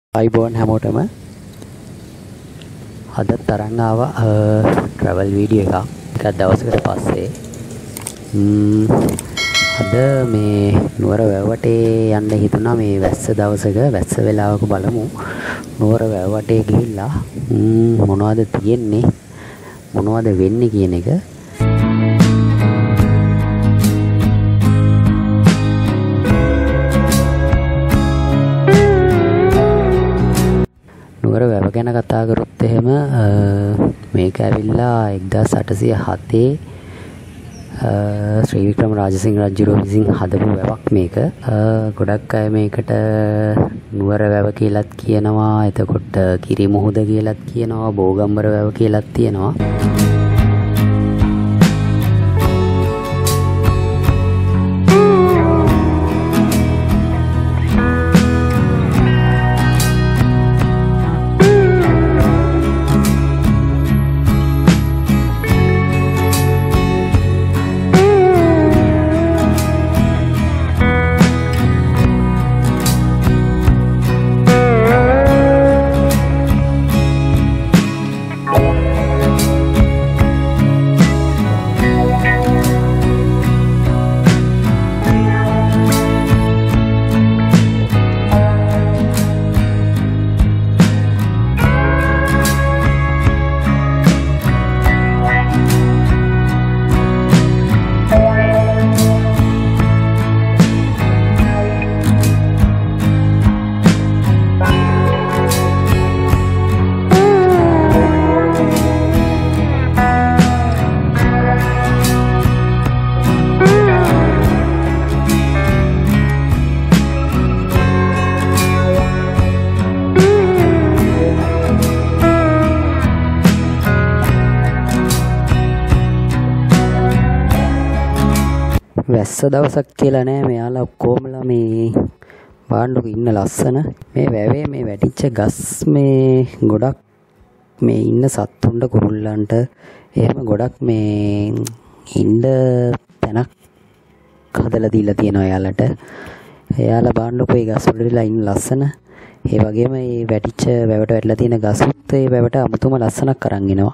අයිබෝන් හැමෝටම අද තරන් ආවා ට්‍රැවල් වීඩියෝ එකක් දවසකට පස්සේ අද මේ නුවර වැව්වටේ යන්න හිතුණා මේ වැස්ස දවසක වැස්ස වෙලාවක බලමු නුවර වැව්වටේ ගිහිල්ලා මොනවද තියෙන්නේ මොනවද වෙන්නේ කියන එක නුවර වැව ගැන කතා කරොත් එහෙම මේක ඇවිල්ලා 1807 ශ්‍රී වික්‍රම රාජසිංහ රජුරෝ විසින් හදපු වැවක් මේක. ගොඩක් අය මේකට නුවර වැව කියලාත් කියනවා. එතකොට කිරි මුහුද කියලාත් කියනවා. බෝගම්බර වැව කියලාත් තියෙනවා. වැස්ස දවසක් කියලා නෑ මෙයාලා ඔක්කොමලා මේ බාණ්ඩුක ඉන්න ලස්සන මේ වැවේ මේ වැටිච්ච ගස් මේ ගොඩක් මේ ඉන්න සත්තුන්ට කුරුල්ලන්ට එහෙම ගොඩක් මේ ඉන්න තැනක් හදලා දීලා තියෙනවා එයාලට. එයාලා බාණ්ඩුක ඒ ගස් වලටලා ඉන්න ලස්සන. ඒ වගේම මේ වැටිච්ච වැවට වැටලා තියෙන ගස්ුත් ඒ වැවට අමුතුම ලස්සනක් අරන් එනවා.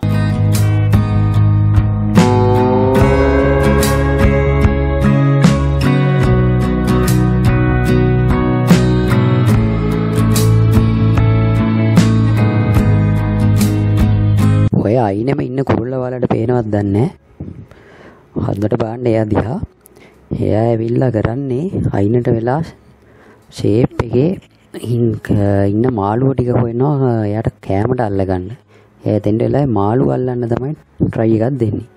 ඔය අයිනෙම ඉන්න කුරුල්ල වලට පේනවත් දන්නේ නැහැ. හදට බලන්න එයා දිහා. එයා ඇවිල්ලා කරන්නේ අයිනට වෙලා ෂේප් එකේ ඉන්න මාළුව ටික හොයනවා එයාට කෑමට අල්ලගන්න. එයා දෙන්න වෙලාවේ මාළුව අල්ලන්න තමයි try එකක් දෙන්නේ.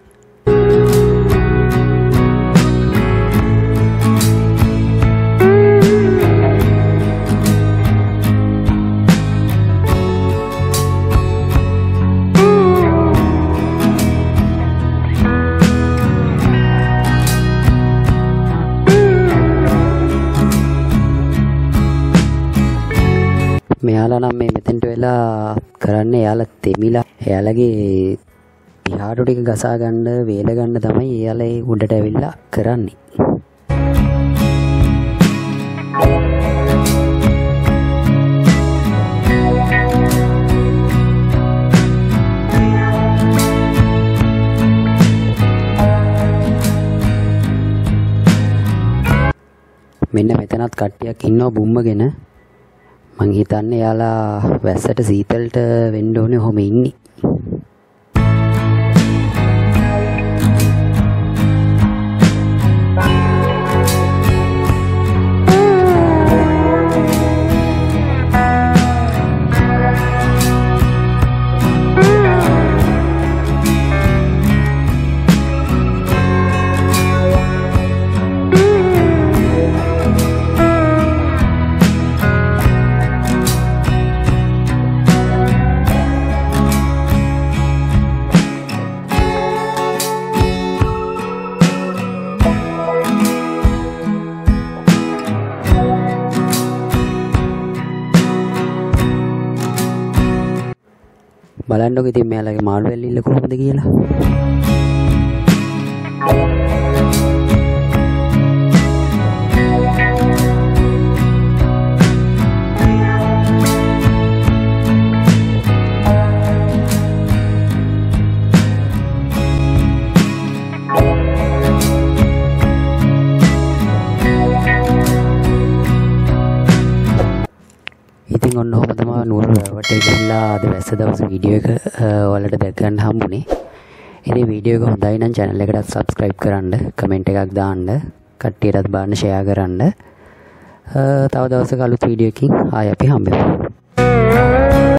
මෙයාලා නම් මේ මෙතෙන්ට වෙලා කරන්නේ එයාලා තෙමිලා එයාලගේ පිහාටු ටික ගසා ගන්න වේල ගන්න තමයි එයාලා ඒ උඩට ඇවිල්ලා කරන්නේ. මෙන්න මෙතනත් කට්ටියක් ඉන්නවා බුම්මගෙන. මං හිතන්නේ යාලා වැස්සට සීතලට වෙන්න ඕනේ ඔහොම ඉන්නේ. බලන්නකො ඉතින් මෙයාලගේ මාළු ඇල්ලිල්ල කොහොමද කියලා. ඉතින් ඔන්න ඔහොම තමයි නුවර වැවට ගිහිල්ලා අද වැස්ස දවස් වීඩියෝ එක ඔයාලට දැක ගන්න හම්බුනේ. ඉතින් වීඩියෝ එක හොඳයි නම් channel එකටත් subscribe කරන්න, comment එකක් දාන්න, කට්ටියටත් බලන්න share කරන්න. තව දවසක අලුත් වීඩියෝ එකකින් ආයෙ අපි හම්බෙමු.